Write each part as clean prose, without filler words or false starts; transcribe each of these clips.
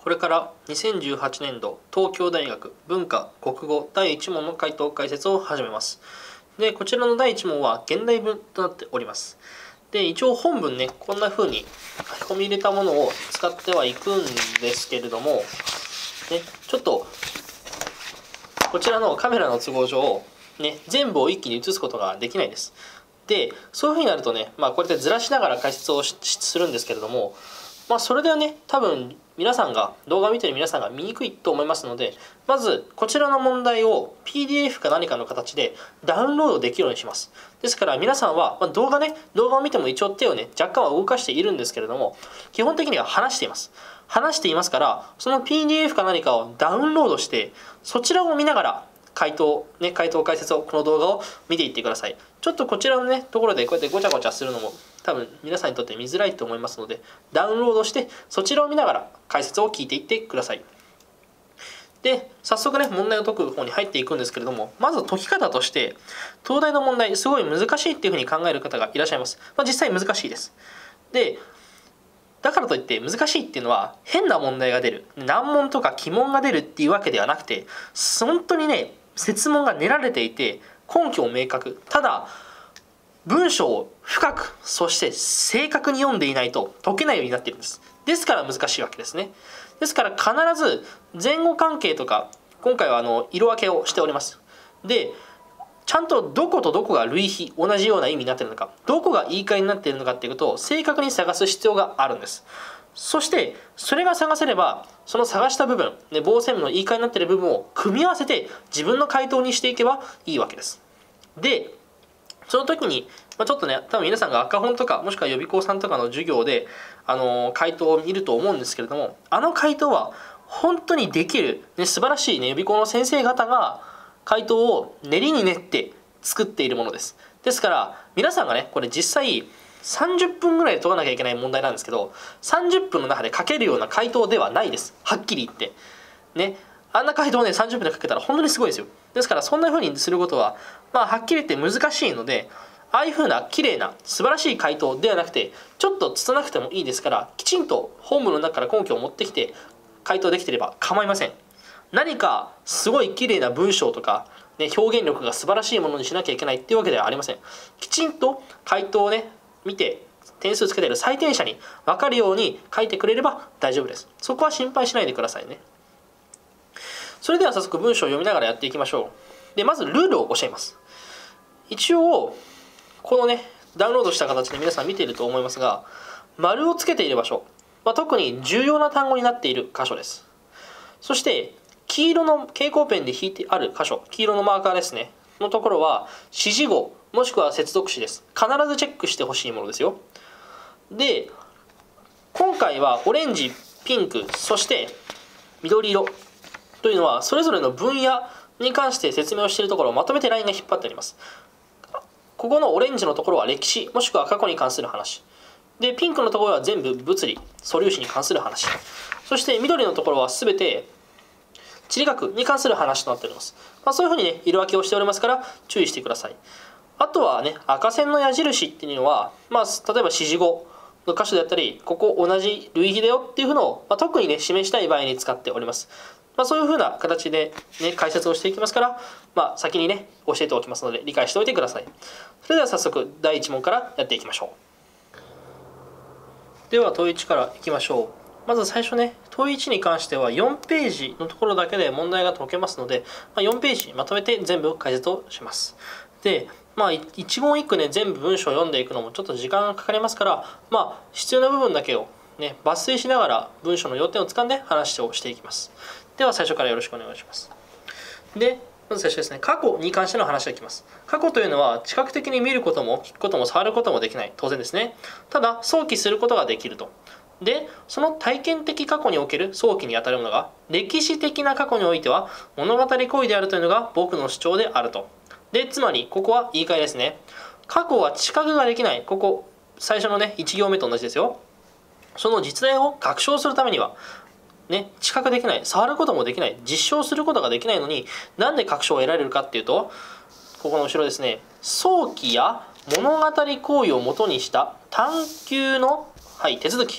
これから2018年度東京大学文科国語第1問の回答解説を始めます。で、こちらの第1問は現代文となっております。で、一応本文ね、こんな風に書き込み入れたものを使ってはいくんですけれども、ね、ちょっとこちらのカメラの都合上、ね、全部を一気に映すことができないです。で、そういう風になるとね、こうやってずらしながら解説をするんですけれども、それではね、多分動画を見ている皆さんが見にくいと思いますので、まずこちらの問題を PDF か何かの形でダウンロードできるようにします。ですから皆さんは動画を見ても一応手をね、若干は動かしているんですけれども、基本的には話しています。話していますから、その PDF か何かをダウンロードして、そちらを見ながら回答解説をこの動画を見ていってください。ちょっとこちらのねところでこうやってごちゃごちゃするのも多分皆さんにとって見づらいと思いますので、ダウンロードしてそちらを見ながら解説を聞いていってください。で、早速ね問題を解く方に入っていくんですけれども、まず解き方として東大の問題すごい難しいっていうふうに考える方がいらっしゃいます。実際難しいです。で、だからといって難しいっていうのは変な問題が出る、難問とか奇問が出るっていうわけではなくて、本当にね設問が練られていて根拠も明確、ただ文章を深くそして正確に読んでいないと解けないようになっているんです。ですから難しいわけですね。ですから必ず前後関係とか今回は色分けをしております。で、ちゃんとどことどこが類比、同じような意味になっているのか、どこが言い換えになっているのかっていうことを正確に探す必要があるんです。そしてそれが探せれば、その探した部分、傍線部の言い換えになっている部分を組み合わせて自分の回答にしていけばいいわけです。で、その時にちょっとね、多分皆さんが赤本とかもしくは予備校さんとかの授業で回答を見ると思うんですけれども、回答は本当にできる、素晴らしい、予備校の先生方が回答を練りに練って作っているものです。ですから皆さんがね、これ実際30分ぐらいで解かなきゃいけない問題なんですけど、30分の中で書けるような回答ではないです。はっきり言ってね、あんな回答をね30分で書けたら本当にすごいですよ。ですからそんな風にすることははっきり言って難しいので、ああいう風な綺麗な素晴らしい回答ではなくて、ちょっと拙なくてもいいですから、きちんと本文の中から根拠を持ってきて回答できていれば構いません。何かすごい綺麗な文章とか、表現力が素晴らしいものにしなきゃいけないっていうわけではありません。きちんと回答をね見て点数つけている採点者に分かるように書いてくれれば大丈夫です。そこは心配しないでくださいね。それでは早速文章を読みながらやっていきましょう。で、まずルールを教えます。一応このねダウンロードした形で皆さん見ていると思いますが、丸をつけている場所、特に重要な単語になっている箇所です。そして黄色の蛍光ペンで引いてある箇所、黄色のマーカーですねのところは指示語もしくは接続詞です。必ずチェックしてほしいものですよ。で、今回はオレンジ、ピンク、そして緑色というのはそれぞれの分野に関して説明をしているところをまとめてラインが引っ張ってあります。ここのオレンジのところは歴史もしくは過去に関する話で、ピンクのところは全部物理素粒子に関する話、そして緑のところは全て地理学に関する話となっております。そういうふうにね色分けをしておりますから注意してください。あとはね、赤線の矢印っていうのは、例えば指示語の箇所であったり、ここ同じ類比だよっていうのを、特にね示したい場合に使っております。そういうふうな形で、解説をしていきますから、先にね教えておきますので理解しておいてください。それでは早速第1問からやっていきましょう。では問1からいきましょう。まず最初ね、問1に関しては4ページのところだけで問題が解けますので、4ページまとめて全部解説をします。で、一言一句ね全部文章を読んでいくのもちょっと時間がかかりますから、必要な部分だけをね抜粋しながら文章の要点をつかんで話をしていきます。では最初からよろしくお願いします。で、まず最初ですね、過去に関しての話がいきます。過去というのは知覚的に見ることも聞くことも触ることもできない、当然ですね。ただ想起することができると。で、その体験的過去における想起にあたるものが歴史的な過去においては物語行為であるというのが僕の主張であると。で、つまりここは言い換えですね。過去は知覚ができない、ここ最初のね1行目と同じですよ。その実在を確証するためには知覚できない、触ることもできない、実証することができないのに、なんで確証を得られるかっていうと、ここの後ろですね、想起や物語行為をもとにした探求の、手続き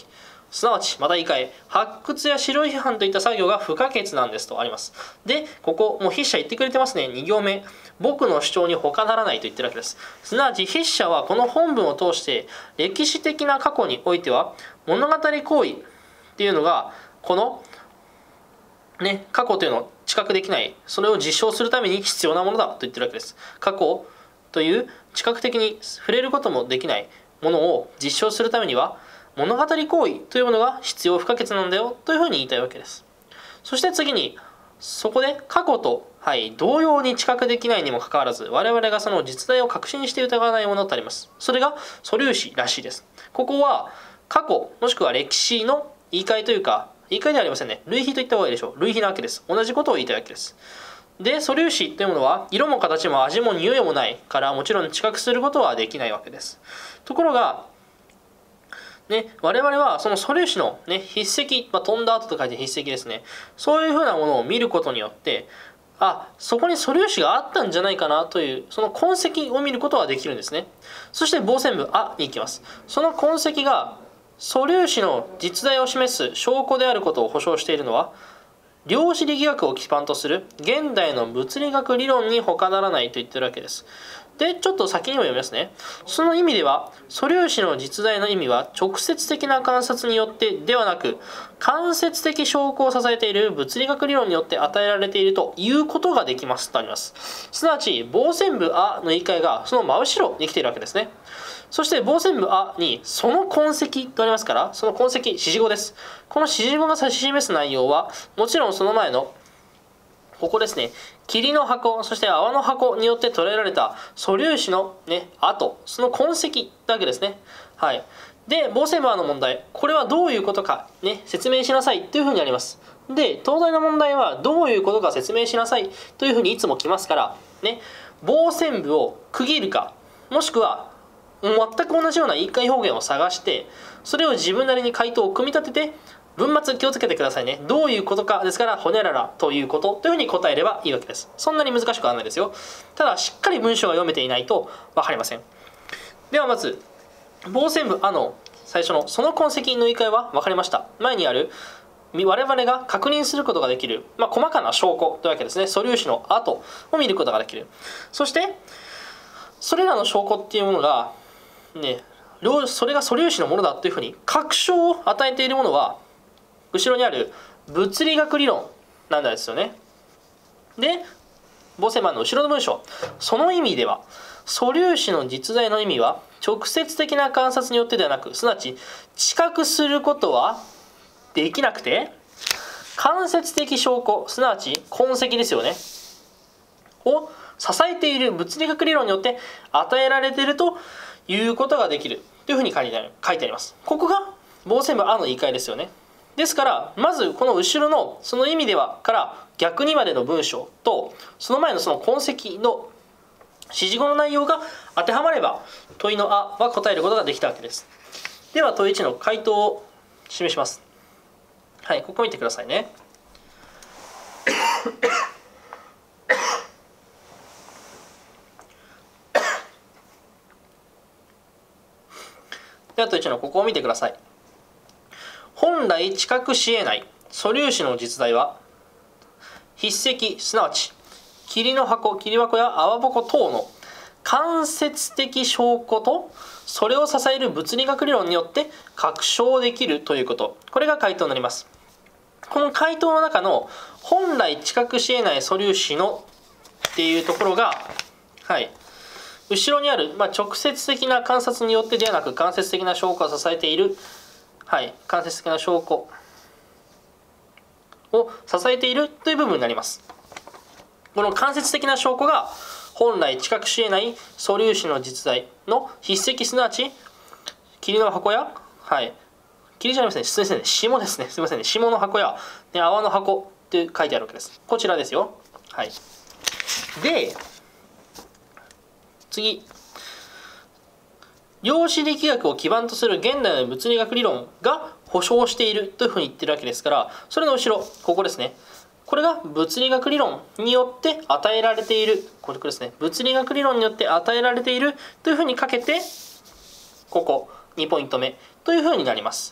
すなわちまた言い換え、発掘や資料批判といった作業が不可欠なんですとあります。でここもう筆者言ってくれてますね。2行目、僕の主張に他ならないと言ってるわけです。すなわち筆者はこの本文を通して歴史的な過去においては物語行為っていうのがこの過去というのを知覚できない、それを実証するために必要なものだと言ってるわけです。過去という知覚的に触れることもできないものを実証するためには物語行為というものが必要不可欠なんだよというふうに言いたいわけです。そして次にそこで過去と、同様に知覚できないにもかかわらず我々がその実在を確信して疑わないものとあります。それが素粒子らしいです。ここは過去もしくは歴史の言い換えというか、言い換えではありませんね。類比と言った方がいいでしょう。類比なわけです。同じことを言いたいわけです。で素粒子というものは色も形も味も匂いもないからもちろん知覚することはできないわけです。ところが我々はその素粒子の、筆跡、飛んだ後と書いて筆跡ですね。そういうふうなものを見ることによってそこに素粒子があったんじゃないかなというその痕跡を見ることができるんですね。そして傍線部に行きます。その痕跡が素粒子の実在を示す証拠であることを保証しているのは量子力学を基盤とする現代の物理学理論に他ならないと言ってるわけです。でちょっと先にも読みますね。その意味では素粒子の実在の意味は直接的な観察によってではなく間接的証拠を支えている物理学理論によって与えられているということができますとあります。すなわち傍線部の言い換えがその真後ろに来ているわけですね。そして傍線部にその痕跡とありますから、その痕跡指示語です。この指示語が指し示す内容はもちろんその前のここですね、霧の箱そして泡の箱によって捉えられた素粒子の跡、その痕跡だけですね。で傍線部の問題、これはどういうことか説明しなさいというふうにあります。で東大の問題はどういうことか説明しなさいというふうにいつも来ますから傍線部を区切るかもしくは全く同じような言い換え表現を探してそれを自分なりに回答を組み立てて文末気をつけてくださいね。どういうことかですからほにゃららということというふうに答えればいいわけです。そんなに難しくはないですよ。ただしっかり文章が読めていないと分かりません。ではまず傍線部の最初のその痕跡の言い換えは分かりました。前にある我々が確認することができる、細かな証拠というわけですね。素粒子の跡を見ることができる。そしてそれらの証拠っていうものがそれが素粒子のものだというふうに確証を与えているものは後ろにある物理学理論なんですよね。で傍線部の後ろの文章、その意味では素粒子の実在の意味は直接的な観察によってではなく、すなわち知覚することはできなくて間接的証拠、すなわち痕跡ですよねを支えている物理学理論によって与えられているということができるというふうに書いてあります。ここが傍線部の言い換えですよね。ですからまずこの後ろのその意味ではから逆にまでの文章とその前のその痕跡の指示語の内容が当てはまれば問いのは答えることができたわけです。では問い1の回答を示します。ここ見てくださいね。では問い1のここを見てください。本来知覚し得ない素粒子の実在は筆跡、すなわち霧の箱、霧箱や泡箱等の間接的証拠とそれを支える物理学理論によって確証できるということ、これが回答になります。この回答の中の本来知覚し得ない素粒子のっていうところが後ろにある、直接的な観察によってではなく間接的な証拠を支えている、間接的な証拠を支えているという部分になります。この間接的な証拠が本来知覚し得ない素粒子の実在の筆跡、すなわち霧の箱や霧じゃありません、霜ですね、すみませんね、霜の箱や泡の箱って書いてあるわけです。こちらですよ。で次、量子力学を基盤とする現代の物理学理論が保証しているというふうに言ってるわけですから、それの後ろここですね。これが物理学理論によって与えられている、これですね、物理学理論によって与えられているというふうにかけてここ2ポイント目というふうになります。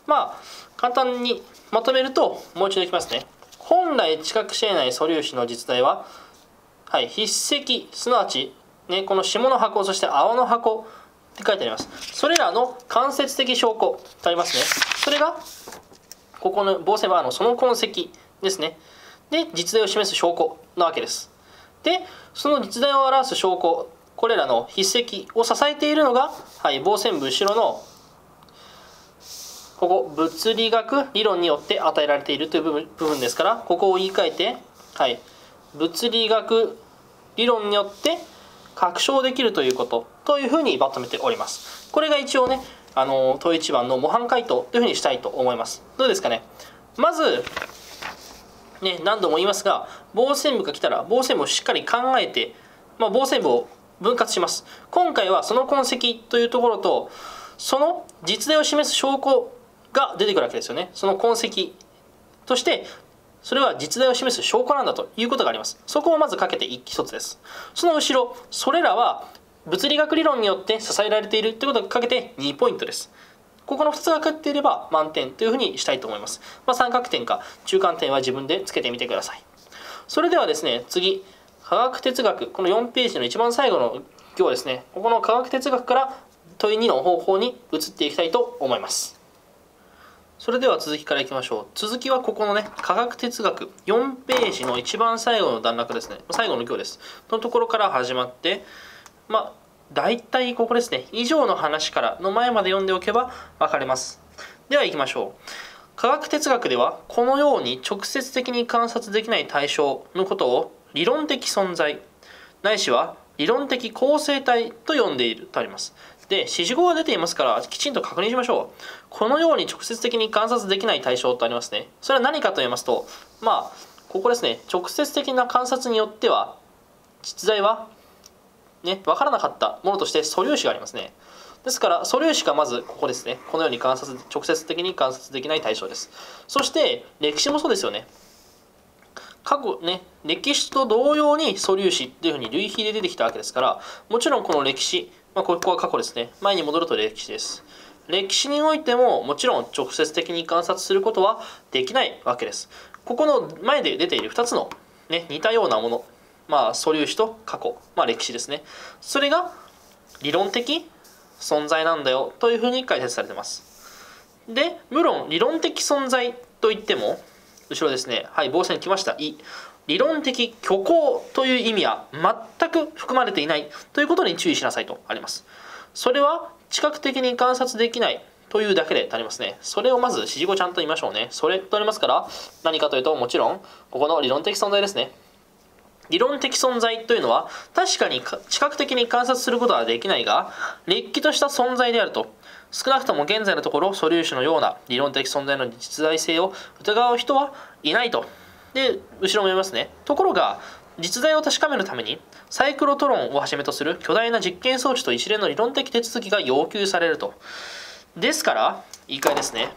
簡単にまとめると、もう一度いきますね。本来知覚子内素粒子の実在は、筆跡、すなわち、この下の箱、そして青の箱って書いてあります。それらの間接的証拠とありますね。それが、ここの棒線はその痕跡ですね。で、実在を示す証拠なわけです。で、その実在を表す証拠、これらの筆跡を支えているのが、棒線部後ろのここ物理学理論によって与えられているという部分ですから、ここを言い換えて、物理学理論によって確証できるということというふうにまとめております。これが一応ね、問1番の模範解答というふうにしたいと思います。どうですかね。まず何度も言いますが、棒線部が来たら棒線部をしっかり考えて、棒線部を分割します。今回はその痕跡というところと、その実在を示す証拠が出てくるわけですよね。その痕跡として、それは実在を示す証拠なんだということがあります。そこをまずかけて一つです。その後ろ、それらは物理学理論によって支えられているということがかけて2ポイントです。ここの2つがかっていれば満点というふうにしたいと思います。三角点か中間点は自分でつけてみてください。それではですね、次、科学哲学、この4ページの一番最後の行ですね、ここの科学哲学から問2の方法に移っていきたいと思います。それでは続きからいきましょう。続きはここの科学哲学4ページの一番最後の段落ですね。最後の行です。のところから始まって、大体ここですね。以上の話からの前まで読んでおけば分かります。では行きましょう。科学哲学では、このように直接的に観察できない対象のことを理論的存在、ないしは理論的構成体と呼んでいるとあります。で、指示語が出ていますから、きちんと確認しましょう。このように直接的に観察できない対象とありますね。それは何かと言いますと、ここですね、直接的な観察によっては、実在は、分からなかったものとして素粒子がありますね。ですから、素粒子がまずここですね。このように直接的に観察できない対象です。そして、歴史もそうですよね。過去歴史と同様に素粒子っていうふうに類比で出てきたわけですから、もちろんこの歴史、ここは過去ですね。前に戻ると歴史です。歴史においてももちろん直接的に観察することはできないわけです。ここの前で出ている2つの、似たようなもの、素粒子と過去、歴史ですね。それが理論的存在なんだよというふうに解説されています。で、無論理論的存在といっても、後ろですね、棒線に来ました。理論的虚構という意味は全く含まれていないということに注意しなさいとあります。それは知覚的に観察できないというだけでありますね。それをまず指示語ちゃんと言いましょうね。それとありますから、何かというと、もちろんここの理論的存在ですね。理論的存在というのは確かに知覚的に観察することはできないが、れっきとした存在であると。少なくとも現在のところ素粒子のような理論的存在の実在性を疑う人はいないと。で、後ろも読みますね。ところが実在を確かめるためにサイクロトロンをはじめとする巨大な実験装置と一連の理論的手続きが要求されると。ですから言い換えですね。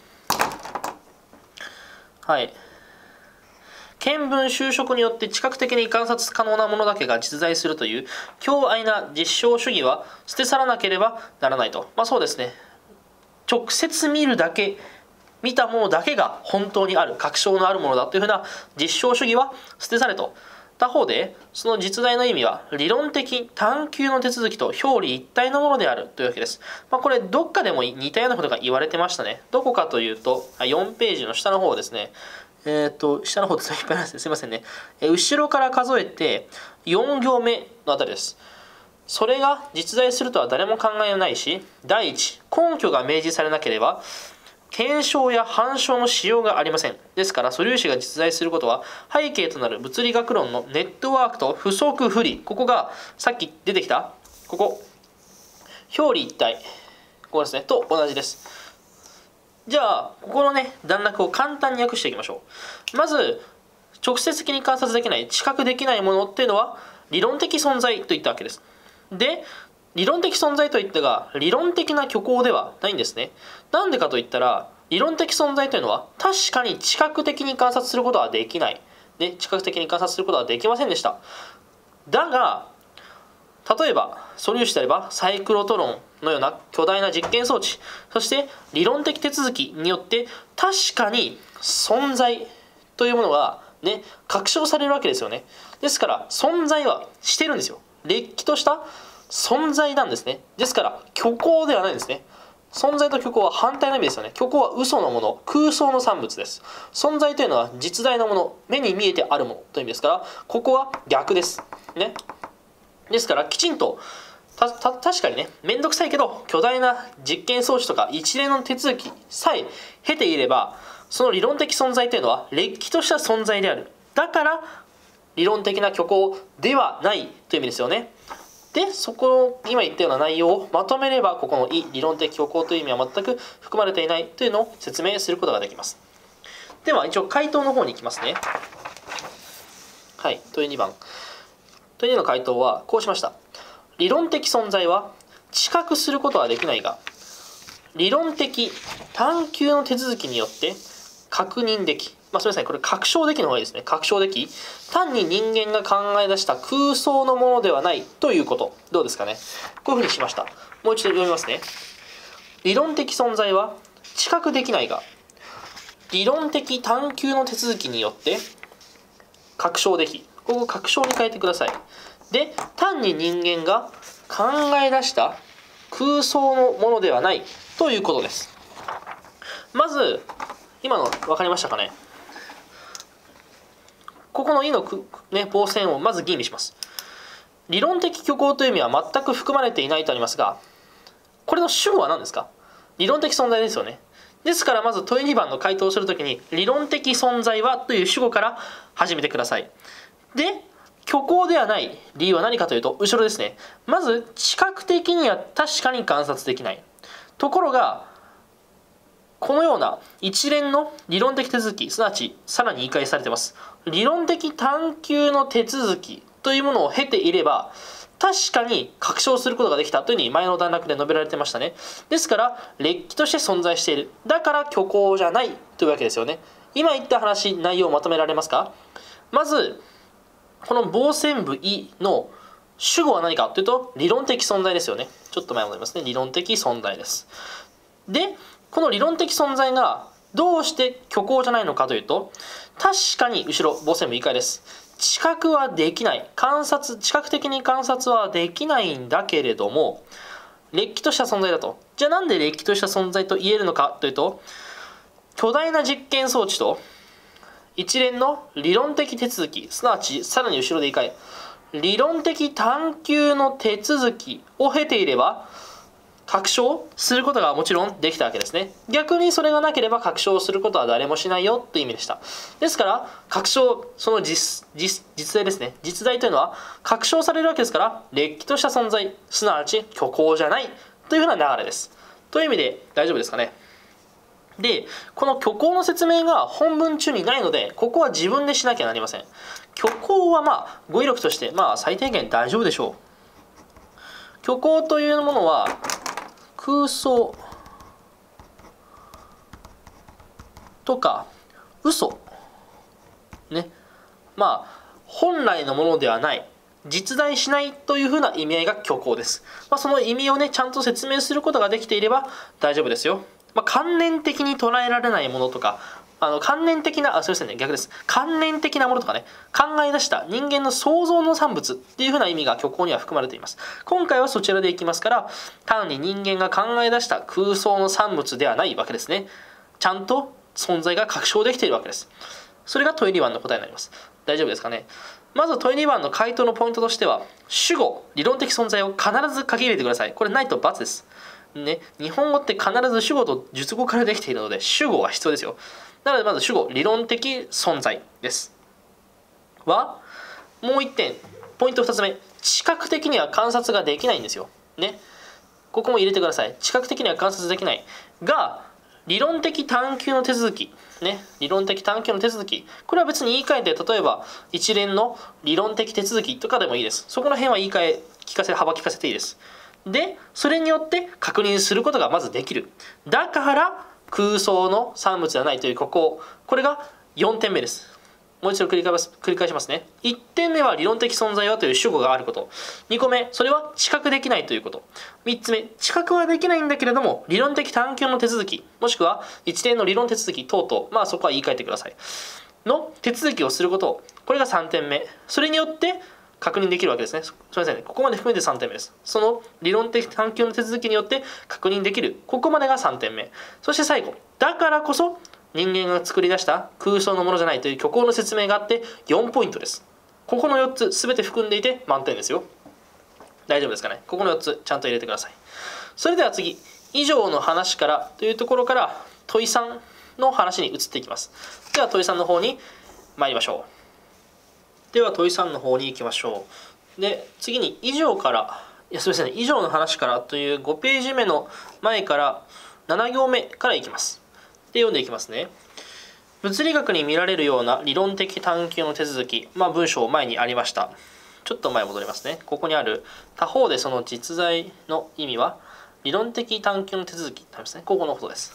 見聞修飾によって知覚的に観察可能なものだけが実在するという強愛な実証主義は捨て去らなければならないと。そうですね。直接見るだけ、見たものだけが本当にある、確証のあるものだというふうな実証主義は捨て去れと。他方で、その実在の意味は理論的探求の手続きと表裏一体のものであるというわけです。これどっかでも似たようなことが言われてましたね。どこかというと、4ページの下の方ですね。下の方ですね。いっぱいなんですね。すいませんね。後ろから数えて4行目のあたりです。それが実在するとは誰も考えないし、第一、根拠が明示されなければ、検証や反証のしようがありません。ですから、素粒子が実在することは、背景となる物理学論のネットワークと不足不利。ここがさっき出てきた、ここ、表裏一体。ここですね。と同じです。じゃあ、ここの段落を簡単に訳していきましょう。まず、直接的に観察できない、知覚できないものっていうのは、理論的存在といったわけです。で、理論的存在といったが、理論的な虚構ではないんですね。なんでかといったら、理論的存在というのは、確かに知覚的に観察することはできない。で、知覚的に観察することはできませんでした。だが、 例えば素粒子であればサイクロトロンのような巨大な実験装置、そして理論的手続きによって確かに存在というものがね、確証されるわけですよね。ですから存在はしてるんですよ。れっきとした存在なんですね。ですから虚構ではないんですね。存在と虚構は反対の意味ですよね。虚構は嘘のもの、空想の産物です。存在というのは実在のもの、目に見えてあるものという意味ですから、ここは逆です。ね。ですからきちんと確かにね、めんどくさいけど巨大な実験装置とか一連の手続きさえ経ていれば、その理論的存在というのはれっきとした存在である。だから理論的な虚構ではないという意味ですよね。で、そこの今言ったような内容をまとめれば、ここの理論的虚構という意味は全く含まれていないというのを説明することができます。では一応回答の方に行きますね。はい、問い2番。問い2の回答はこうしました。理論的存在は知覚することはできないが、理論的探求の手続きによって確認でき、すみません、これ確証できの方がいいですね。確証でき、単に人間が考え出した空想のものではないということ。どうですかね。こういうふうにしました。もう一度読みますね。理論的存在は知覚できないが、理論的探求の手続きによって確証でき、ここ確証に変えてください。で、単に人間が考え出した空想のものではないということです。まず今の分かりましたかね。ここの「い」の、ね、棒線をまず吟味します。理論的虚構という意味は全く含まれていないとありますが、これの主語は何ですか。理論的存在ですよね。ですからまず問い2番の回答をするときに理論的存在はという主語から始めてください。で、虚構ではない理由は何かというと、後ろですね。まず知覚的には確かに観察できない。ところがこのような一連の理論的手続き、すなわちさらに言い換えされています。理論的探求の手続きというものを経ていれば、確かに確証することができたというふうに前の段落で述べられてましたね。ですかられっきとして存在している。だから虚構じゃないというわけですよね。今言った話、内容をまとめられますか。まずこの棒線部「い」の主語は何かというと理論的存在ですよね。ちょっと前戻りますね。理論的存在です。で、この理論的存在がどうして虚構じゃないのかというと、確かに後ろ棒線部以下です。知覚はできない、知覚的に観察はできないんだけれどもれっきとした存在だと。じゃあなんでれっきとした存在と言えるのかというと、巨大な実験装置と一連の理論的手続き、すなわちさらに後ろで言い換え、理論的探求の手続きを経ていれば確証することがもちろんできたわけですね。逆にそれがなければ確証することは誰もしないよという意味でした。ですから確証、その実在ですね。実在というのは確証されるわけですから、れっきとした存在、すなわち虚構じゃないというふうな流れです。という意味で大丈夫ですかね。で、この虚構の説明が本文中にないので、ここは自分でしなきゃなりません。虚構は語彙力として最低限大丈夫でしょう。虚構というものは空想とか嘘ね、本来のものではない、実在しないというふうな意味合いが虚構です。その意味をねちゃんと説明することができていれば大丈夫ですよ。観念的に捉えられないものとか、観念的な、すみませんね、逆です。観念的なものとかね、考え出した人間の想像の産物っていうふうな意味が虚構には含まれています。今回はそちらでいきますから、単に人間が考え出した空想の産物ではないわけですね。ちゃんと存在が確証できているわけです。それが問い2番の答えになります。大丈夫ですかね。まず問い2番の回答のポイントとしては、主語、理論的存在を必ず書き入れてください。これないと×です。ね、日本語って必ず主語と述語からできているので主語は必要ですよ。なのでまず主語、理論的存在です。もう1点、ポイント2つ目、知覚的には観察ができないんですよ。ね。ここも入れてください。知覚的には観察できないが、理論的探求の手続き。ね。理論的探求の手続き。これは別に言い換えて、例えば一連の理論的手続きとかでもいいです。そこの辺は言い換え、幅利かせていいです。で、それによって確認することがまずできる。だから空想の産物ではないというこれが4点目です。 もう一度繰り返しますね。1点目は理論的存在はという主語があること。2個目、それは知覚できないということ。3つ目、知覚はできないんだけれども、理論的探求の手続き、もしくは一連の理論手続き等々、まあそこは言い換えてください。の手続きをすること。これが3点目。それによって確認できるわけですね。すみませんね。ここまで含めて3点目です。その理論的探求の手続きによって確認できる。ここまでが3点目。そして最後。だからこそ、人間が作り出した空想のものじゃないという虚構の説明があって4ポイントです。ここの4つ全て含んでいて満点ですよ。大丈夫ですかね。ここの4つちゃんと入れてください。それでは次、以上の話からというところから問い3の話に移っていきます。では問い3の方に参りましょう。では問い3の方に行きましょう。で、次に以上から、すみませんね、以上の話からという5ページ目の前から7行目からいきます。で、読んでいきますね。物理学に見られるような理論的探求の手続き、文章前にありました。ちょっと前戻りますね。ここにある他方でその実在の意味は理論的探求の手続きなんですね。ここのことです。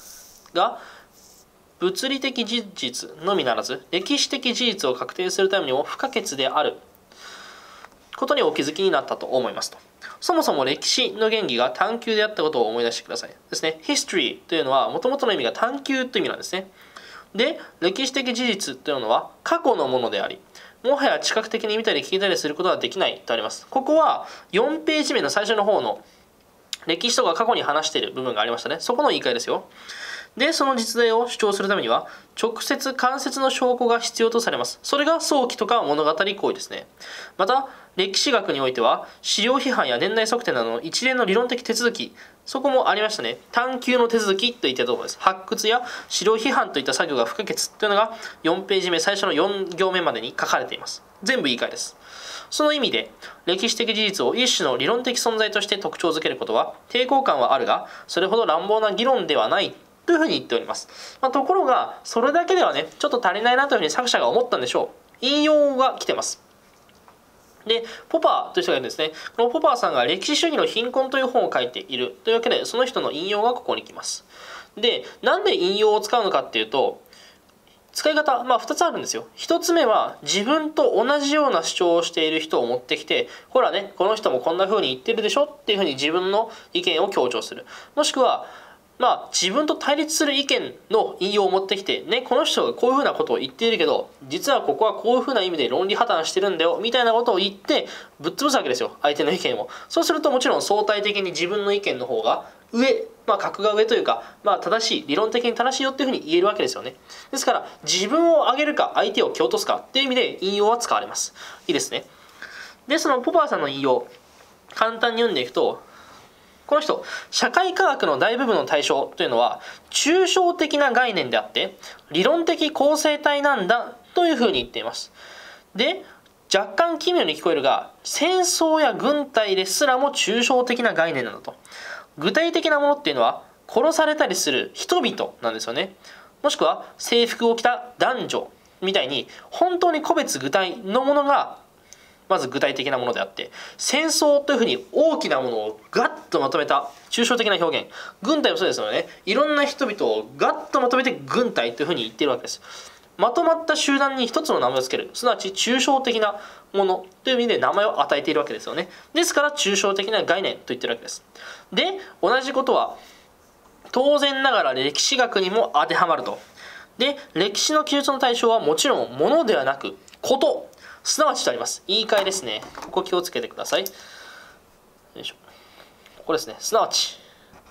が、物理的事実のみならず歴史的事実を確定するためにも不可欠であることにお気づきになったと思いますと。そもそも歴史の原理が探求であったことを思い出してください。ですね。history というのは元々の意味が探求という意味なんですね。で、歴史的事実というのは過去のものであり、もはや知覚的に見たり聞いたりすることはできないとあります。ここは4ページ目の最初の方の歴史とか過去に話している部分がありましたね。そこの言い換えですよ。で、その実在を主張するためには直接間接の証拠が必要とされます。それが想起とか物語行為ですね。また歴史学においては史料批判や年代測定などの一連の理論的手続き、そこもありましたね。探求の手続きといったところです。発掘や史料批判といった作業が不可欠というのが4ページ目最初の4行目までに書かれています。全部言い換えです。その意味で歴史的事実を一種の理論的存在として特徴づけることは抵抗感はあるが、それほど乱暴な議論ではないというふうに言っております。ところがそれだけではね、ちょっと足りないなというふうに作者が思ったんでしょう。引用が来てます。で、ポパーという人がいるんですね。このポパーさんが歴史主義の貧困という本を書いているというわけで、その人の引用がここに来ます。で、なんで引用を使うのかっていうと、使い方、2つあるんですよ。1つ目は自分と同じような主張をしている人を持ってきて、ほらね、この人もこんな風に言ってるでしょっていう風に自分の意見を強調する。もしくは、自分と対立する意見の引用を持ってきて、ね、この人がこういうふうなことを言っているけど、実はここはこういうふうな意味で論理破綻してるんだよ、みたいなことを言って、ぶっ潰すわけですよ、相手の意見を。そうするともちろん相対的に自分の意見の方が上、格が上というか、正しい、理論的に正しいよっていうふうに言えるわけですよね。ですから、自分を上げるか、相手を蹴落とすかっていう意味で引用は使われます。いいですね。で、そのポパーさんの引用、簡単に読んでいくと、この人、社会科学の大部分の対象というのは抽象的な概念であって理論的構成体なんだというふうに言っています。で、若干奇妙に聞こえるが戦争や軍隊ですらも抽象的な概念なんだと。具体的なものっていうのは殺されたりする人々なんですよね。もしくは制服を着た男女みたいに本当に個別具体のものがまず具体的なものであって、戦争というふうに大きなものをガッとまとめた抽象的な表現、軍隊もそうですよね。いろんな人々をガッとまとめて軍隊というふうに言っているわけです。まとまった集団に一つの名前を付ける、すなわち抽象的なものという意味で名前を与えているわけですよね。ですから抽象的な概念と言っているわけです。で、同じことは当然ながら歴史学にも当てはまると。で、歴史の記述の対象はもちろんものではなくこと、すなわちとあります。言い換えですね。ここ気をつけてください。よいしょ。ここですね。すなわち。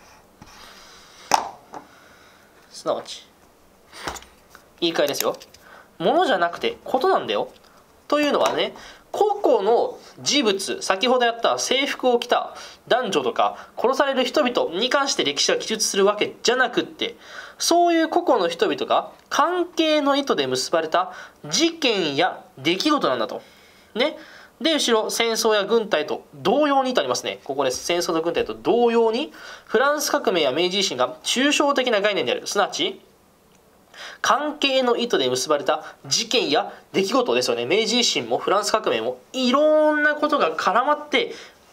すなわち。言い換えですよ。ものじゃなくてことなんだよ。というのはね、個々の事物、先ほどやった制服を着た男女とか殺される人々に関して歴史が記述するわけじゃなくって、そういう個々の人々が関係の意図で結ばれた事件や出来事なんだと。ね。で、後ろ、戦争や軍隊と同様にとありますね。ここです。戦争と軍隊と同様に、フランス革命や明治維新が抽象的な概念である。すなわち、関係の意図で結ばれた事件や出来事ですよね。明治維新もフランス革命もいろんなことが絡まって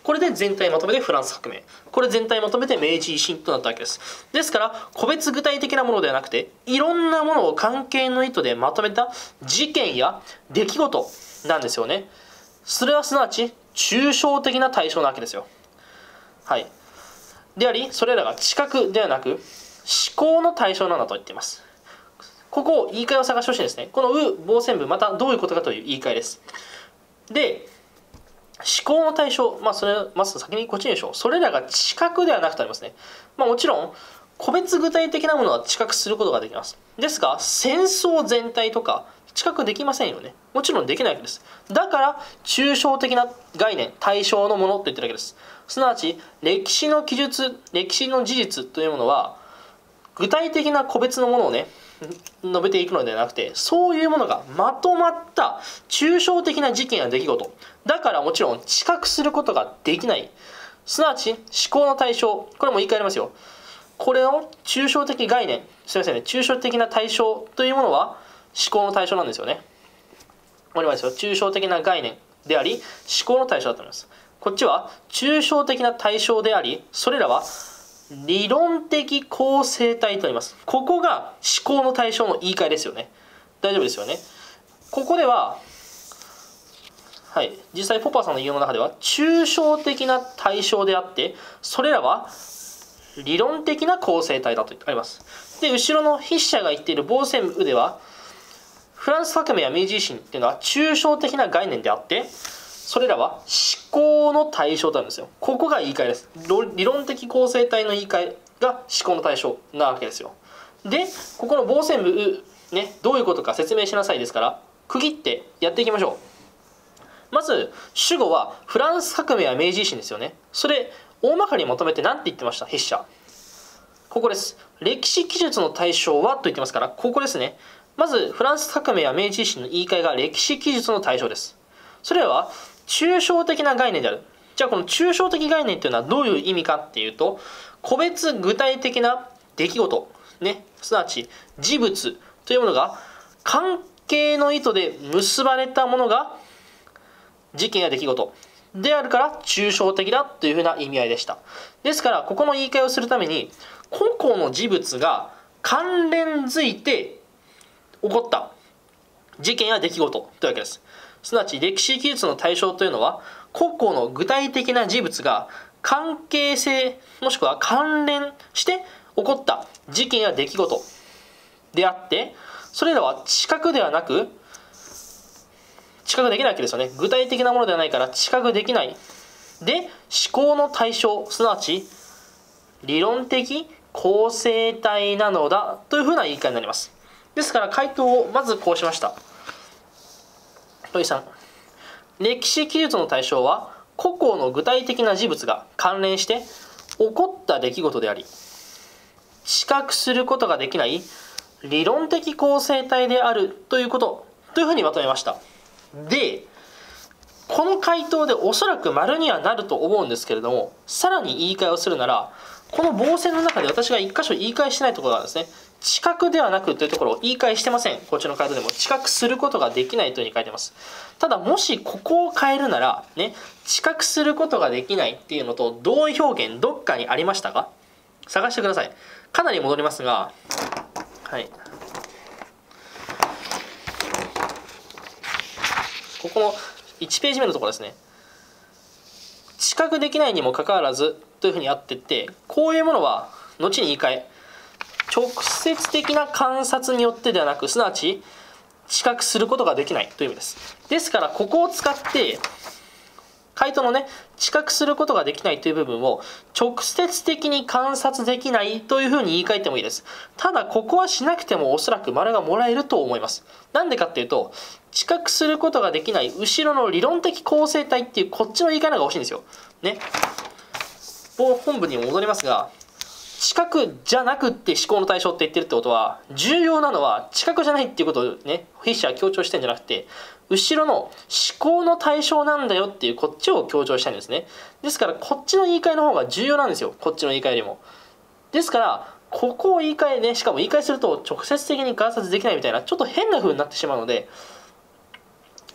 これで全体まとめてフランス革命、これ全体まとめて明治維新となったわけです。ですから個別具体的なものではなくて、いろんなものを関係の意図でまとめた事件や出来事なんですよね。それはすなわち抽象的な対象なわけですよ。はい。であり、それらが知覚ではなく思考の対象なんだと言っています。ここを言い換えを探してほしいんですね。この傍線部、またどういうことかという言い換えです。で、思考の対象、それまず先にこっちでしょう。それらが知覚ではなくとありますね。もちろん個別具体的なものは知覚することができます。ですが戦争全体とか知覚できませんよね。もちろんできないわけです。だから抽象的な概念、対象のものと言ってるわけです。すなわち歴史の記述、歴史の事実というものは具体的な個別のものをね述べていくのではなくて、そういうものがまとまった抽象的な事件や出来事だから、もちろん知覚することができない。すなわち思考の対象、これも言い換えますよ。これを抽象的概念、すみませんね、抽象的な対象というものは思考の対象なんですよね。わかりますよ。抽象的な概念であり思考の対象だと思います。こっちは抽象的な対象であり、それらは理論的構成体となります。ここが思考の対象の言い換えですよね。大丈夫ですよね。ここでは、はい、実際ポッパーさんの言いの中では抽象的な対象であって、それらは理論的な構成体だとあります。で、後ろの筆者が言っている傍線部では、フランス革命や明治維新っていうのは抽象的な概念であって、それらは思考の対象となるんですよ。ここが言い換えです。理論的構成体の言い換えが思考の対象なわけですよ。で、ここの傍線部、ね、どういうことか説明しなさいですから、区切ってやっていきましょう。まず主語はフランス革命や明治維新ですよね。それ大まかにまとめて何て言ってました？筆者、ここです。歴史記述の対象はと言ってますから、ここですね。まずフランス革命や明治維新の言い換えが歴史記述の対象です。それは抽象的な概念である。じゃあこの抽象的概念というのはどういう意味かっていうと、個別具体的な出来事、ね、すなわち事物というものが関係の意図で結ばれたものが事件や出来事であるから抽象的だというふうな意味合いでした。ですからここの言い換えをするために、個々の事物が関連づいて起こった事件や出来事というわけです。すなわち歴史記述の対象というのは、個々の具体的な事物が関係性もしくは関連して起こった事件や出来事であって、それらは知覚ではなく、知覚できないわけですよね。具体的なものではないから知覚できない。で、思考の対象、すなわち理論的構成体なのだというふうな言い換えになります。ですから回答をまずこうしました。土井さん、歴史記述の対象は個々の具体的な事物が関連して起こった出来事であり、知覚することができない理論的構成体であるということというふうにまとめました。で、この回答でおそらく丸にはなると思うんですけれども、さらに言い換えをするなら、この傍線の中で私が一箇所言い換えしてないところがあるんですね。知覚ではなくというところを言い換えしてません。こっちの回答でも知覚することができないというふうに書いてます。ただもしここを変えるならね、知覚することができないっていうのと同意表現どっかにありましたか？探してください。かなり戻りますが、はい、ここの1ページ目のところですね。知覚できないにもかかわらずというふうにあってって、こういうものは後に言い換え、直接的な観察によってではなく、すなわち知覚することができないという意味です。ですからここを使って回答のね、知覚することができないという部分を直接的に観察できないというふうに言い換えてもいいです。ただここはしなくてもおそらく丸がもらえると思います。なんでかっていうと、知覚することができない後ろの理論的構成体っていうこっちの言い換えのが欲しいんですよ。ね。本文にも戻りますが、知覚じゃなくって思考の対象って言ってるってことは、重要なのは知覚じゃないっていうことをね、筆者は強調してるんじゃなくて、後ろの思考の対象なんだよっていうこっちを強調したいんですね。ですからこっちの言い換えの方が重要なんですよ。こっちの言い換えよりも。ですからここを言い換えね、しかも言い換えすると直接的に観察できないみたいなちょっと変な風になってしまうので、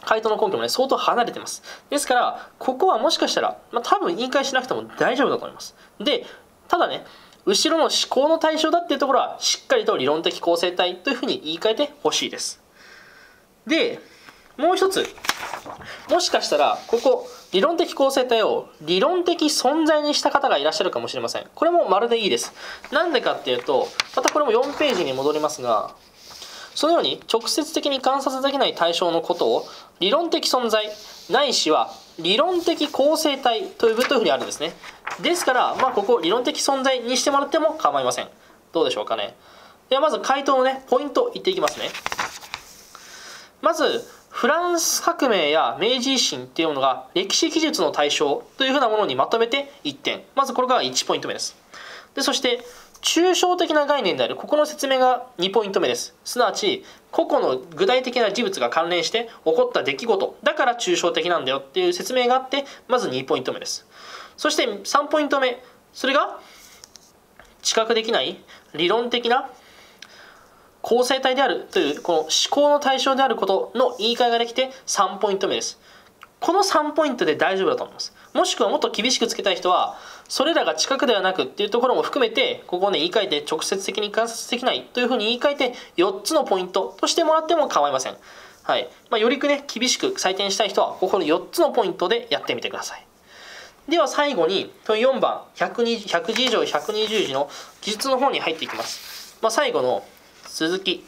回答の根拠もね、相当離れてます。ですから、ここはもしかしたら、多分言い換えしなくても大丈夫だと思います。で、ただね、後ろの思考の対象だっていうところは、しっかりと理論的構成体というふうに言い換えてほしいです。で、もう一つ、もしかしたら、ここ、理論的構成体を理論的存在にした方がいらっしゃるかもしれません。これも丸でいいです。なんでかっていうと、またこれも4ページに戻りますが、そのように直接的に観察できない対象のことを理論的存在ないしは理論的構成体と呼ぶというふうにあるんですね。ですから、ここ理論的存在にしてもらっても構いません。どうでしょうかね。ではまず回答のね、ポイント言っていきますね。まず、フランス革命や明治維新っていうものが歴史記述の対象というふうなものにまとめて1点。まずこれが1ポイント目です。で、そして、抽象的な概念であるここの説明が2ポイント目です。すなわち個々の具体的な事物が関連して起こった出来事だから抽象的なんだよっていう説明があって、まず2ポイント目です。そして3ポイント目、それが知覚できない理論的な構成体であるというこの思考の対象であることの言い換えができて3ポイント目です。この3ポイントで大丈夫だと思います。もしくはもっと厳しくつけたい人はそれらが知覚ではなくっていうところも含めてここをね言い換えて直接的に観察できないというふうに言い換えて4つのポイントとしてもらっても構いません。はい。よりね厳しく採点したい人はここの4つのポイントでやってみてください。では最後に問4番100字以上120字の記述の方に入っていきます。最後の続き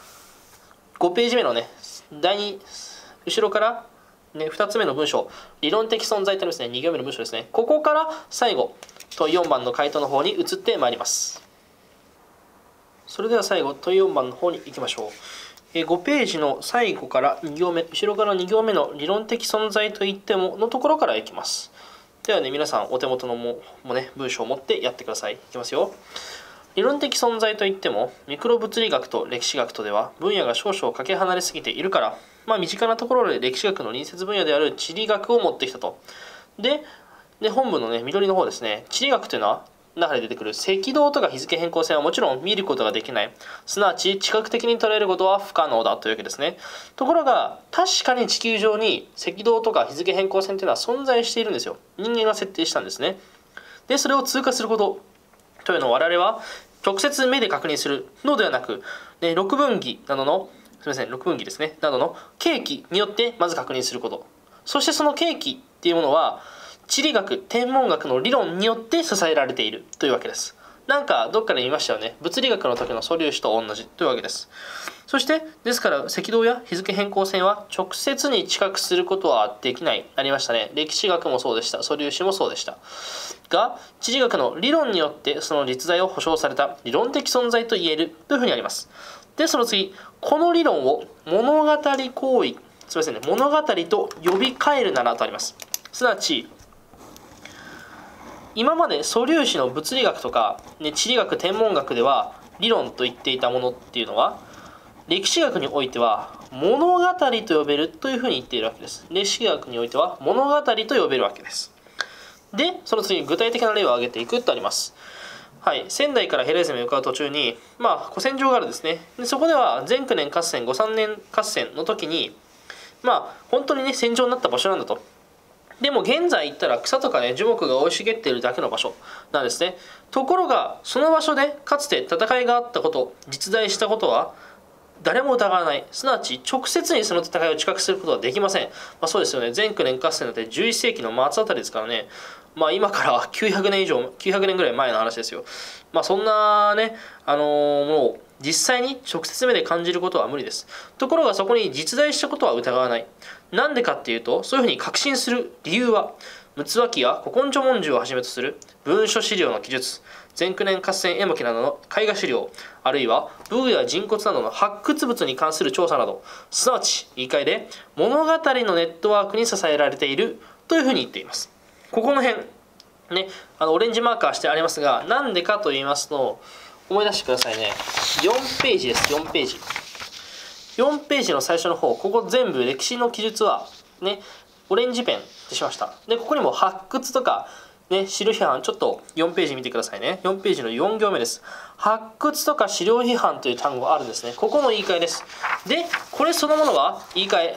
5ページ目のね第2後ろから2つ目の文章、理論的存在とですね、2行目の文章ですね。ここから最後、問4番の回答の方に移ってまいります。それでは最後、問4番の方に行きましょう。5ページの最後から2行目、後ろから2行目の理論的存在といってものところからいきます。ではね、皆さんお手元の文章を持ってやってください。いきますよ。理論的存在といっても、ミクロ物理学と歴史学とでは分野が少々かけ離れすぎているから、身近なところで歴史学の隣接分野である地理学を持ってきたと。で本文のね、緑の方ですね、地理学というのは、中で出てくる赤道とか日付変更線はもちろん見ることができない。すなわち、知覚的に捉えることは不可能だというわけですね。ところが、確かに地球上に赤道とか日付変更線というのは存在しているんですよ。人間が設定したんですね。で、それを通過することというのを我々は直接目で確認するのではなく、六分岐などの6分岐ですねなどの計器によってまず確認すること、そしてその計器っていうものは地理学天文学の理論によって支えられているというわけです。なんかどっかで言いましたよね。物理学の時の素粒子と同じというわけです。そしてですから赤道や日付変更線は直接に知覚することはできない、ありましたね。歴史学もそうでした。素粒子もそうでしたが、地理学の理論によってその実在を保証された理論的存在と言えるというふうにあります。でその次、この理論を物語行為、すみませんね、物語と呼び換えるならとあります。すなわち今まで素粒子の物理学とか、地理学天文学では理論と言っていたものっていうのは、歴史学においては物語と呼べるというふうに言っているわけです。歴史学においては物語と呼べるわけです。でその次に具体的な例を挙げていくとあります。はい、仙台から平泉へ向かう途中に、古戦場があるんですね。でそこでは前9年合戦後3年合戦の時に本当にね戦場になった場所なんだと。でも現在行ったら草とかね樹木が生い茂っているだけの場所なんですね。ところがその場所でかつて戦いがあったこと、実在したことは誰も疑わない。すなわち直接にその戦いを知覚することはできません。そうですよね。前9年合戦なんて11世紀の末あたりですからね。今から900年ぐらい前の話ですよ。そんなねもう実際に直接目で感じることは無理です。ところがそこに実在したことは疑わない。なんでかっていうと、そういうふうに確信する理由は陸奥や古今著文書をはじめとする文書資料の記述、前9年合戦絵巻などの絵画資料、あるいは武具や人骨などの発掘物に関する調査など、すなわち言い換えで物語のネットワークに支えられているというふうに言っています。ここの辺ね、オレンジマーカーしてありますが、なんでかと言いますと、思い出してくださいね。4ページです。4ページ。4ページの最初の方、ここ全部歴史の記述はね、オレンジペンでしました。でここにも発掘とかね、資料批判、ちょっと4ページ見てくださいね。4ページの4行目です。発掘とか資料批判という単語があるんですね。ここの言い換えです。でこれそのものは言い換え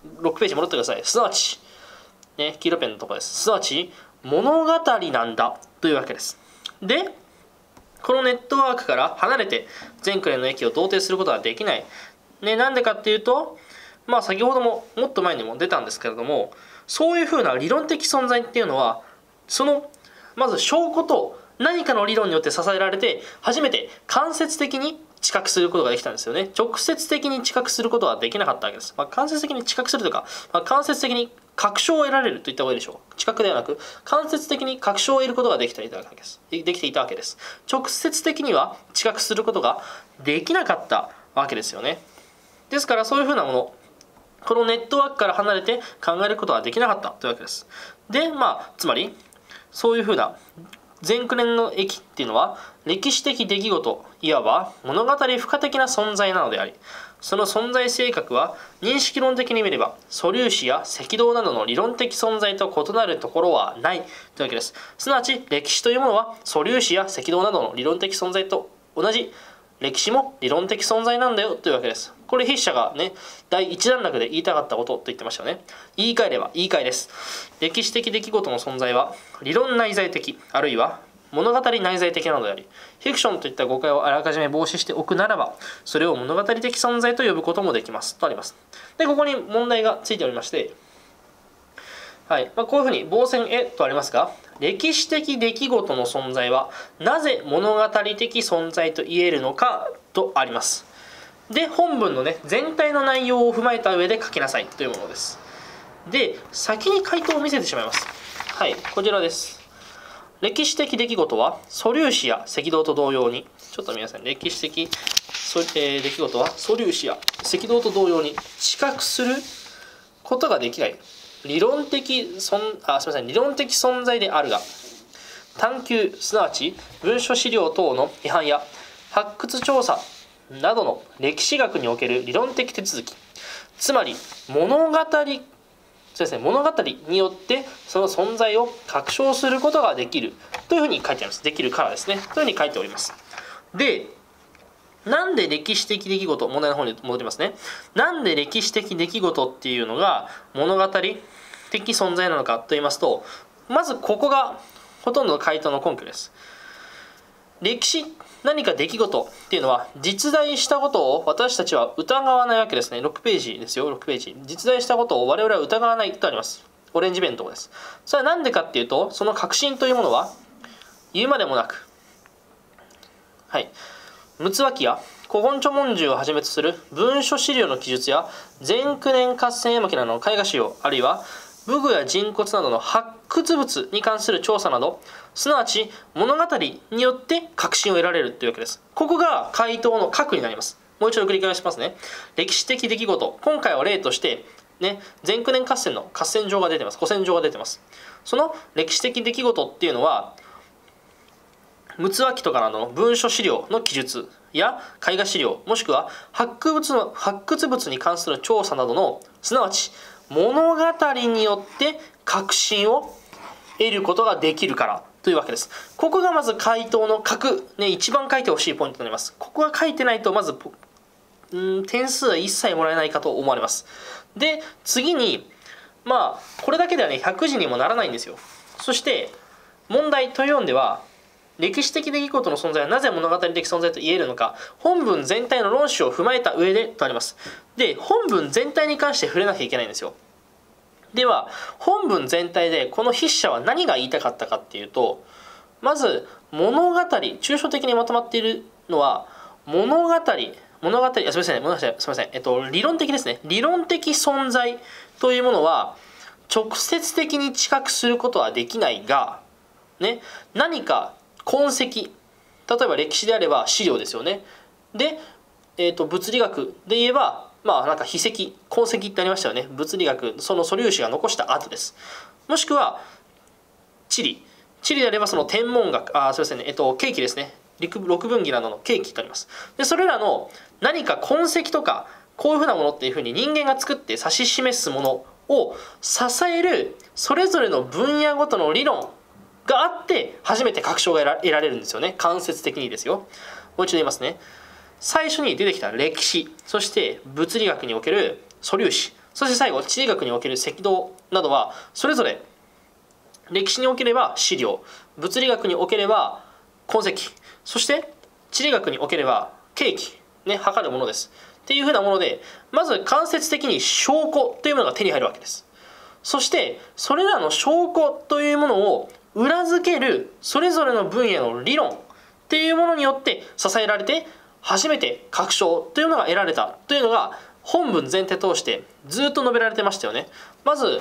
6ページ戻ってください。すなわち、ね、黄色ペンのところです。すなわち、物語なんだというわけです。で、このネットワークから離れて全クレの駅を同定することはできない。ね、なんでかっていうと、先ほどももっと前にも出たんですけれども、そういうふうな理論的存在っていうのは、まず証拠と何かの理論によって支えられて、初めて間接的に知覚することができたんですよね。直接的に知覚することはできなかったわけです。間接的に知覚するというか、間接的に確証を得られると言った方がいいでしょう。知覚ではなく、間接的に確証を得ることができていたわけです。直接的には知覚することができなかったわけですよね。ですからそういうふうなもの、このネットワークから離れて考えることはできなかったというわけです。で、つまり、そういうふうな全クレの駅っていうのは歴史的出来事、いわば物語付加的な存在なのであり、その存在性格は認識論的に見れば素粒子や赤道などの理論的存在と異なるところはないというわけです。すなわち歴史というものは素粒子や赤道などの理論的存在と同じ、歴史も理論的存在なんだよというわけです。これ筆者がね、第一段落で言いたかったことと言ってましたよね。言い換えれば言い換えです。歴史的出来事の存在は理論内在的、あるいは物語内在的なのであり、フィクションといった誤解をあらかじめ防止しておくならば、それを物語的存在と呼ぶこともできますとあります。で、ここに問題がついておりまして、はい、こういうふうに傍線へとありますが、歴史的出来事の存在はなぜ物語的存在と言えるのかとあります。で、本文のね、全体の内容を踏まえた上で書きなさいというものです。で、先に回答を見せてしまいます。はい、こちらです。歴史的出来事は素粒子や赤道と同様に、ちょっと皆さん、歴史的出来事は素粒子や赤道と同様に知覚することができない理論的存在であるが、探求、すなわち文書資料等の違反や発掘調査などの歴史学における理論的手続き、つまり物語によってその存在を確証することができるというふうに書いてあります。できるからですね。というふうに書いております。で、なんで歴史的出来事、問題の方に戻りますね。なんで歴史的出来事っていうのが物語的存在なのかと言いますと、まずここがほとんどの回答の根拠です。歴史、何か出来事っていうのは実在したことを私たちは疑わないわけですね。6ページですよ、6ページ。実在したことを我々は疑わないとあります。オレンジ弁当です。それは何でかっていうと、その確信というものは言うまでもなく、はい、陸奥や古今著文集をはじめとする文書資料の記述や全九年合戦絵巻などの絵画資料、あるいは武具や人骨などの発掘物に関する調査など、すなわち物語によって確信を得られるというわけです。ここが回答の核になります。もう一度繰り返しますね。歴史的出来事、今回は例として全九年合戦の合戦場が出てます。古戦場が出てます。その歴史的出来事っていうのは陸奥とかなどの文書資料の記述や絵画資料、もしくは発掘物に関する調査などの、すなわち物語によって確信を得ることができるからというわけです。ここがまず回答の核、一番書いてほしいポイントになります。ここが書いてないとまず点数は一切もらえないかと思われます。で、次にこれだけではね100字にもならないんですよ。そして問題問4では、歴史的出来事の存在はなぜ物語的存在と言えるのか、本文全体の論旨を踏まえた上でとあります。で、本文全体に関して触れなきゃいけないんですよ。では、本文全体でこの筆者は何が言いたかったかっていうと、まず物語、抽象的にまとまっているのはすみません、理論的ですね。理論的存在というものは直接的に知覚することはできないが、何か痕跡、例えば歴史であれば資料ですよね。で、物理学で言えばなんか筆跡、痕跡ってありましたよね。物理学、その素粒子が残した跡です。もしくは地理であればその天文学、計器ですね。陸分儀などの計器ってあります。で、それらの何か痕跡とかこういうふうなものっていうふうに人間が作って指し示すものを支えるそれぞれの分野ごとの理論があって初めて確証が得られるんですよね。間接的にですよ。もう一度言いますね。最初に出てきた歴史、そして物理学における素粒子、 そして最後地理学における赤道などはそれぞれ歴史におければ資料、物理学におければ痕跡、そして地理学におければ計器、測るものですっていうふうなもので、まず間接的に証拠というものが手に入るわけです。そしてそれらの証拠というものを裏付けるそれぞれの分野の理論っていうものによって支えられて初めて確証というのが得られたというのが本文全体通してずっと述べられてましたよね。まず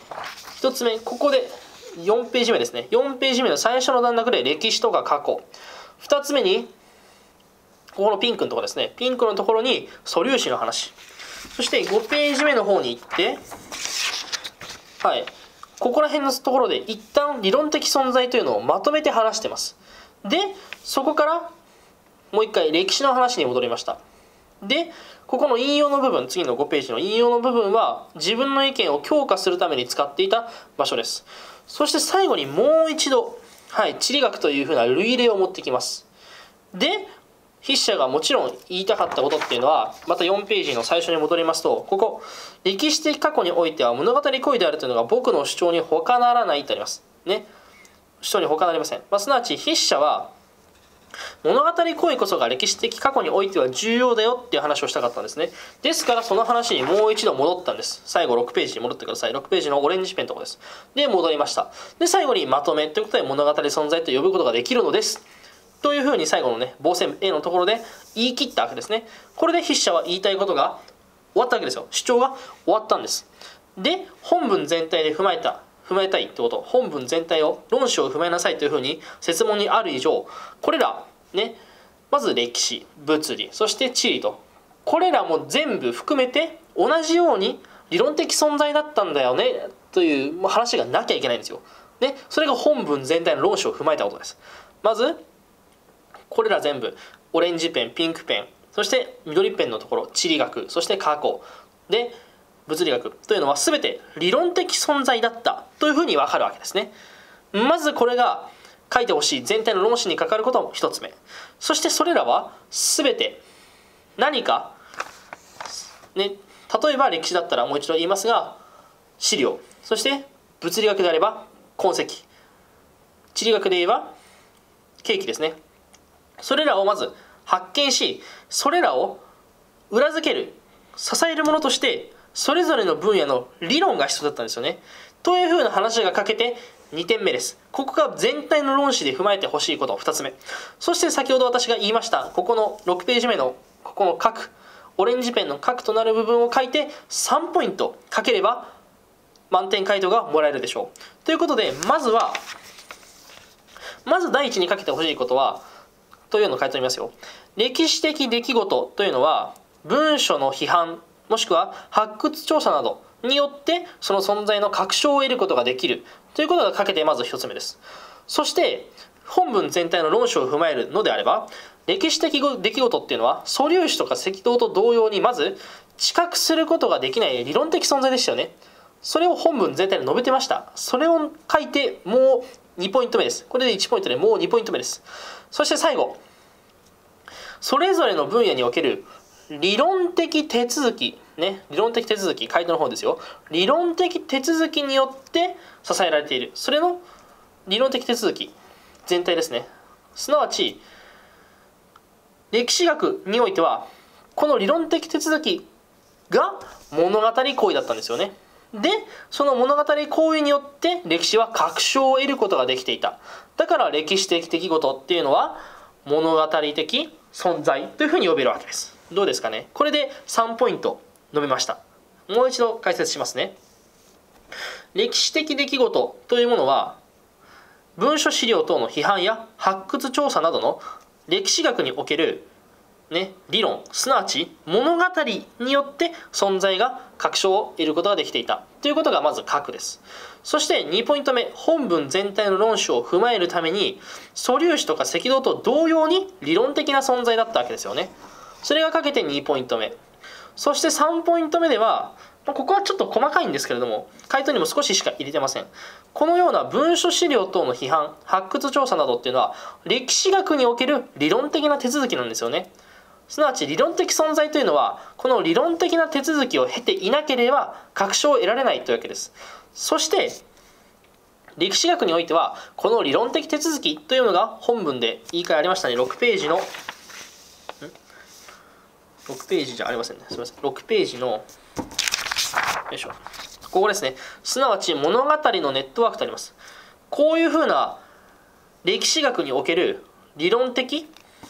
1つ目、ここで4ページ目ですね。4ページ目の最初の段落で歴史とか過去。2つ目にここのピンクのところですね。ピンクのところに素粒子の話。そして5ページ目の方に行って、はい、ここら辺のところで一旦理論的存在というのをまとめて話してます。で、そこからもう一回歴史の話に戻りました。で、ここの引用の部分、次の5ページの引用の部分は自分の意見を強化するために使っていた場所です。そして最後にもう一度、地理学というふうな類例を持ってきます。で、筆者がもちろん言いたかったことっていうのは、また4ページの最初に戻りますと、ここ、歴史的過去においては物語行為であるというのが僕の主張に他ならないとあります。主張に他なりません。すなわち筆者は、物語行為こそが歴史的過去においては重要だよっていう話をしたかったんですね。ですからその話にもう一度戻ったんです。最後6ページに戻ってください。6ページのオレンジペンのところです。で、戻りました。で、最後にまとめということで物語存在と呼ぶことができるのです。というふうに最後の傍線 A のところで言い切ったわけですね。これで筆者は言いたいことが終わったわけですよ。主張が終わったんです。で、本文全体で踏まえたいってこと、本文全体を論旨を踏まえなさいというふうに設問にある以上、これらまず歴史、物理、そして地理と、これらも全部含めて同じように理論的存在だったんだよねという話がなきゃいけないんですよ。それが本文全体の論旨を踏まえたことです。まずこれら全部オレンジペン、ピンクペン、そして緑ペンのところ地理学、そして過去で物理学というのは全て理論的存在だったというふうに分かるわけですね。まずこれが書いてほしい全体の論旨にかかることも一つ目。そしてそれらは全て何か例えば歴史だったらもう一度言いますが資料、そして物理学であれば痕跡、地理学で言えば計器ですね。それらをまず発見し、それらを裏付ける、支えるものとしてそれぞれの分野の理論が必要だったんですよね。というふうな話が書けて2点目です。ここが全体の論旨で踏まえてほしいこと2つ目。そして先ほど私が言いましたここの6ページ目のここの角、オレンジペンの角となる部分を書いて3ポイント書ければ満点回答がもらえるでしょう。ということでまず第一に書けてほしいことはというのを回答に見ますよ。歴史的出来事というのは文書の批判もしくは発掘調査などによってその存在の確証を得ることができるということが書けてまず1つ目です。そして本文全体の論旨を踏まえるのであれば歴史的出来事っていうのは素粒子とか赤道と同様にまず知覚することができない理論的存在でしたよね。それを本文全体で述べてました。それを書いてもう2ポイント目です。これで1ポイントでもう2ポイント目です。そして最後、それぞれの分野における理論的手続き、理論的手続き、回答の方ですよ。理論的手続きによって支えられている。それの理論的手続き全体ですね。すなわち歴史学においてはこの理論的手続きが物語行為だったんですよね。で、その物語行為によって歴史は確証を得ることができていた。だから歴史的出来事っていうのは物語的存在というふうに呼べるわけです。どうですかね。これで3ポイント述べました。もう一度解説しますね。歴史的出来事というものは文書資料等の批判や発掘調査などの歴史学における理論、すなわち物語によって存在が確証を得ることができていたということがまず核です。そして2ポイント目、本文全体の論旨を踏まえるために素粒子とか赤道と同様に理論的な存在だったわけですよね。それがかけて2ポイント目。そして3ポイント目ではここはちょっと細かいんですけれども回答にも少ししか入れてません。このような文書資料等の批判、発掘調査などっていうのは歴史学における理論的な手続きなんですよね。 すなわち理論的存在というのはこの理論的な手続きを経ていなければ確証を得られないというわけです。そして歴史学においてはこの理論的手続きというのが本文で言い換えありましたね。6ページの6ページじゃありませんね。すみません。6ページのよいしょ、ここですね。すなわち物語のネットワークとあります。こういうふうな歴史学における理論的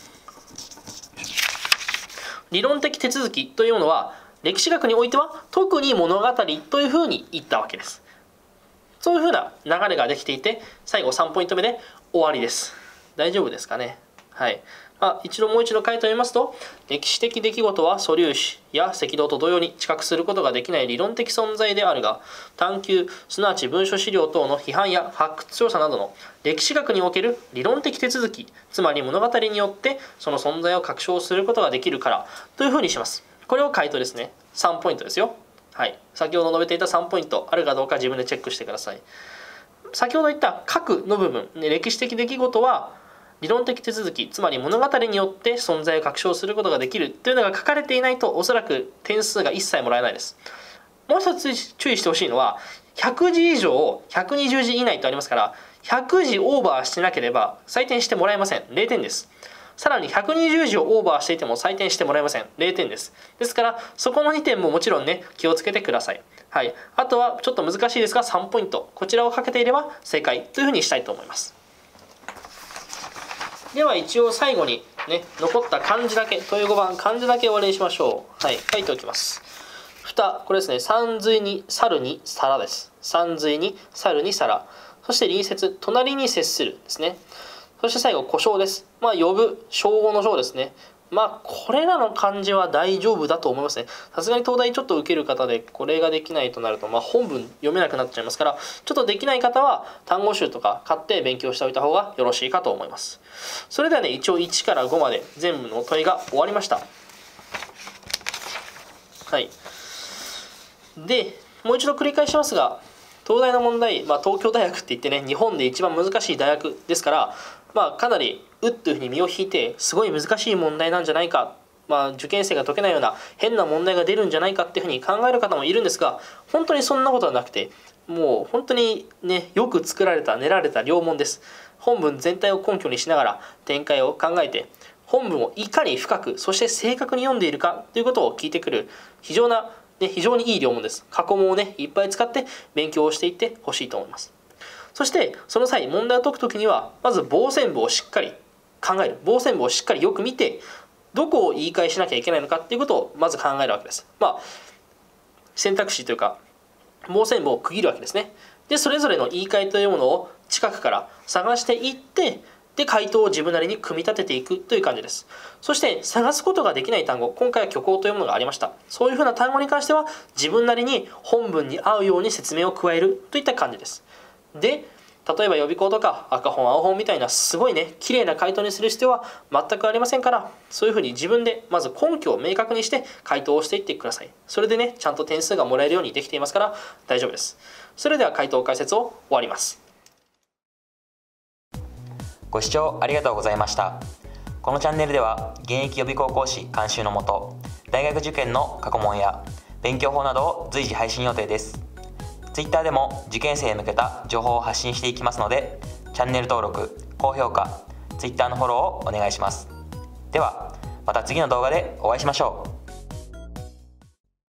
手続きというものは歴史学においては特に物語というふうに言ったわけです。そういうふうな流れができていて、最後3ポイント目で終わりです。大丈夫ですかね。はい。もう一度書いてみますと、歴史的出来事は素粒子や赤道と同様に知覚することができない理論的存在であるが、探求すなわち文書資料等の批判や発掘調査などの歴史学における理論的手続き、つまり物語によってその存在を確証することができるからというふうにします。これを回答ですね。3ポイントですよ。はい、先ほど述べていた3ポイントあるかどうか自分でチェックしてください。先ほど言った核の部分、歴史的出来事は理論的手続き、つまり物語によって存在を確証することができるというのが書かれていないとおそらく点数が一切もらえないです。もう一つ注意してほしいのは100字以上120字以内とありますから、100字オーバーしてなければ採点してもらえません。0点です。さらに120字をオーバーしていても採点してもらえません。0点です。ですからそこの2点ももちろんね気をつけてください。はい、あとはちょっと難しいですが3ポイント、こちらをかけていれば正解というふうにしたいと思います。では一応最後にね残った漢字だけ、問い5番漢字だけ終わりにしましょう。はい、書いておきます。蓋、これですね。山水に猿に皿です。山水に猿に皿、そして隣接、隣に接するですね。そして最後呼称です。呼ぶ、称号の称ですね。これらの漢字は大丈夫だと思いますね。さすがに東大ちょっと受ける方でこれができないとなると、本文読めなくなっちゃいますから、ちょっとできない方は単語集とか買って勉強しておいた方がよろしいかと思います。それではね、一応1から5まで全部の問いが終わりました。はい。で、もう一度繰り返しますが、東大の問題、東京大学って言ってね、日本で一番難しい大学ですから、かなりうっというふうに身を引いてすごい難しい問題なんじゃないか、受験生が解けないような変な問題が出るんじゃないかっていうふうに考える方もいるんですが、本当にそんなことはなくて、もう本当にねよく作られた練られた良問です。本文全体を根拠にしながら展開を考えて、本文をいかに深くそして正確に読んでいるかということを聞いてくる非常にいい良問です。過去問をねいっぱい使って勉強をしていってほしいと思います。そしてその際問題を解くときにはまず傍線部をしっかり考える、傍線部をしっかりよく見て、どこを言い換えしなきゃいけないのかっていうことをまず考えるわけです。選択肢というか傍線部を区切るわけですね。でそれぞれの言い換えというものを近くから探していって、で回答を自分なりに組み立てていくという感じです。そして探すことができない単語、今回は虚構というものがありました。そういうふうな単語に関しては自分なりに本文に合うように説明を加えるといった感じです。で例えば予備校とか赤本青本みたいなすごいね綺麗な回答にする必要は全くありませんから、そういうふうに自分でまず根拠を明確にして回答をしていってください。それでねちゃんと点数がもらえるようにできていますから大丈夫です。それでは回答解説を終わります。 ご視聴ありがとうございました。このチャンネルでは現役予備校講師監修のもと、大学受験の過去問や勉強法などを随時配信予定です。Twitter でも受験生へ向けた情報を発信していきますので、チャンネル登録、高評価、Twitter のフォローをお願いします。ではまた次の動画でお会いしましょう。